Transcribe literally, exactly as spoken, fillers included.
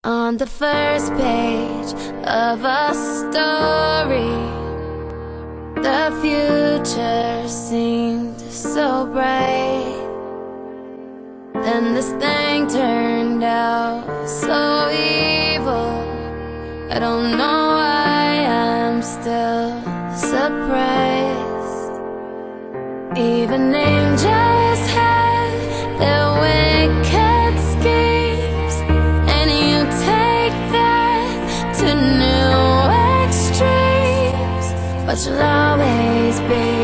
On the first page of a story, the future seemed so bright. Then this thing turned out so evil. I don't know why I'm still surprised. Even angels have their wicked schemes, and you take that to new extremes, but you'll always be